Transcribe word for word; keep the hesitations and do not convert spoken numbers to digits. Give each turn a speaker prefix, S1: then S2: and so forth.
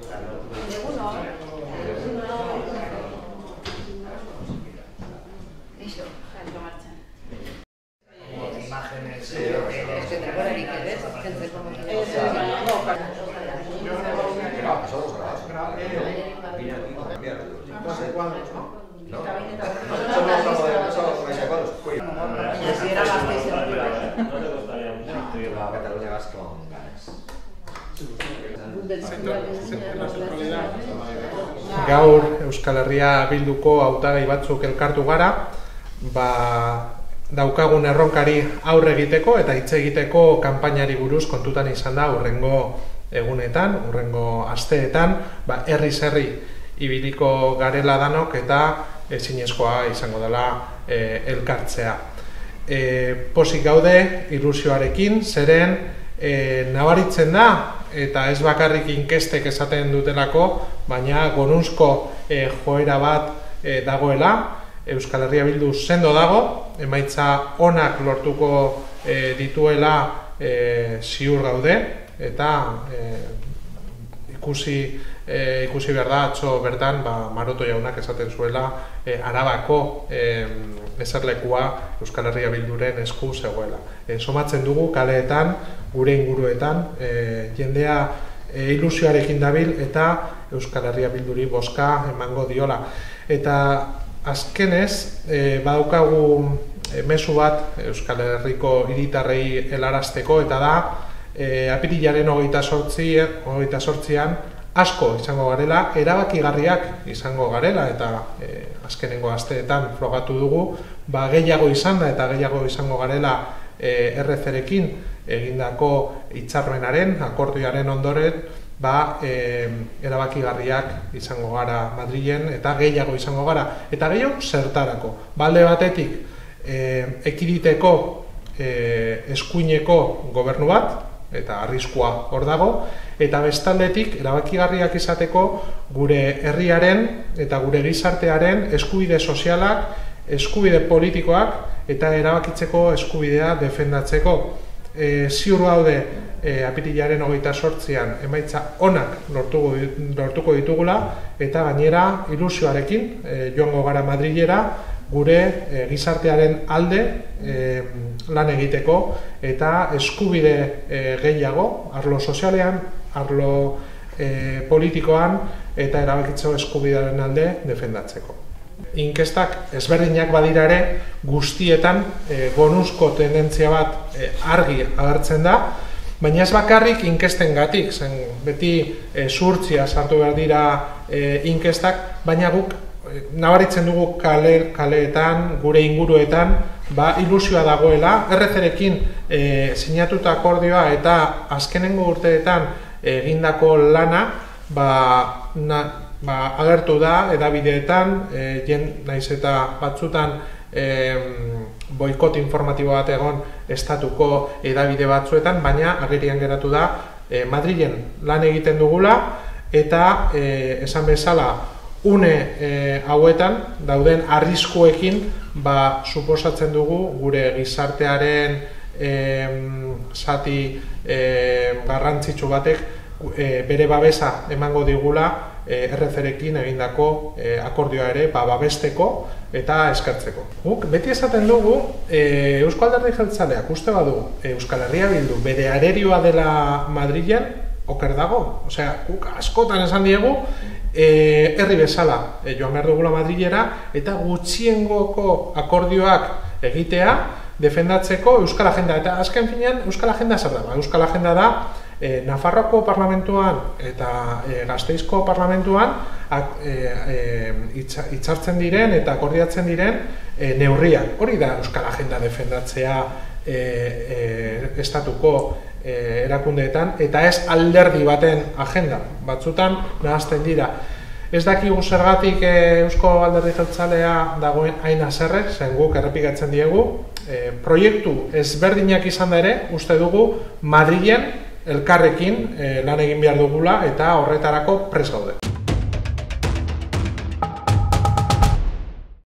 S1: Gaur Euskal Herria Bilduko hautagai batzuk elkartu gara, ba, daukagun erronkari aurre egiteko eta hitz egiteko kanpainari buruz kontutan izan da hurrengo egunetan, hurrengo asteetan, ba, herriz herri ibiliko garela danok eta ezinezkoa izango dela e, elkartzea. E, Pozik gaude ilusioarekin, zeren e, nabaritzen da, eta ez bakarrik inkestek esaten dutelako, baina gonuzko e, joera bat e, dagoela, Euskal Herria Bildu sendo dago, emaitza onak lortuko e, dituela e, ziur gaude, eta e, ikusi, e, ikusi behar da, atzo bertan, ba, Maroto jaunak esaten zuela, e, Arabako e, eserlekua Euskal Herria Bilduren esku zegoela. E, somatzen dugu kaleetan, gure inguruetan, e, jendea e, ilusioarekin dabil eta Euskal Herria Bilduri bozka emango diola. Eta azkenez, e, badaukagu e, mezu bat Euskal Herriko hiritarrei helarazteko, eta da, e, apirilaren hogeita zortzian asko izango garela, erabakigarriak izango garela, eta e, azkenengo asteetan frogatu dugu, ba, gehiago izan da eta gehiago izango garela e, erre zerekin egindako hitzarmenaren, akordioaren ondoren, ba, e, erabakigarriak izango gara Madrilen eta gehiago izango gara. Eta gehiago zertarako. Balde batetik, e, ekiditeko e, eskuineko gobernu bat, eta arriskua hor dago, eta bestaldetik erabakigarriak izateko gure herriaren eta gure gizartearen eskubide sozialak, eskubide politikoak eta erabakitzeko eskubidea defendatzeko. E, ziur gaude e, apirilaren hogeita zortzian emaitza onak lortuko, lortuko ditugula, eta gainera ilusioarekin e, joango gara Madrilera gure e, gizartearen alde e, lan egiteko eta eskubide e, gehiago, arlo sozialean, arlo e, politikoan eta erabakitzeko eskubidearen alde defendatzeko. Inkestak ezberdinak badira ere, guztietan e, gonuzko tendentzia bat e, argi agertzen da, baina ez bakarrik inkestengatik, zen beti e, zuhurtzia sartu behar dira e, inkestak, baina guk e, nabaritzen dugu kale, kaleetan, gure inguruetan, ba, ilusioa dagoela, erre zerekin e, sinatuta akordioa eta azkenengo urteetan egindako lana, ba, na, Ba, agertu da edabideetan, e, jen naiz eta batzutan e, boikot informatibo bat egon estatuko edabide batzuetan, baina agerian geratu da e, Madrilen lan egiten dugula eta e, esan bezala une e, hauetan dauden arriskuekin ba, suposatzen dugu gure gizartearen e, zati e, garrantzitsu batek e, bere babesa emango digula erre zerekin egindako e, akordioa ere ba, babesteko eta eskertzeko. Guk beti esaten dugu e, Eusko Alderdi Jeltzaleak uste badu e, Euskal Herria Bildu bere arerioa dela Madrilen oker dago. Osea, guk askotan esan diegu e, herri bezala e, joan behar dugula Madrilera eta gutxiengoko akordioak egitea defendatzeko Euskal Agenda. Eta azken finean Euskal Agenda zer da? Euskal Agenda da E, Nafarroako parlamentuan eta e, Gasteizko parlamentuan ak, e, e, hitzartzen diren eta akordiatzen diren e, neurriak. Hori da Euskal Agenda defendatzea e, e, estatuko e, erakundeetan, eta ez alderdi baten agenda. Batzutan nahazten dira. Ez dakigu zergatik e, Eusko Alderdi Jeltzalea dagoen hain haserre, zen guk errepikatzen diegu. E, proiektu ezberdinak izan da ere, uste dugu Madrilen elkarrekin lan egin behar dugula eta horretarako prest gaude.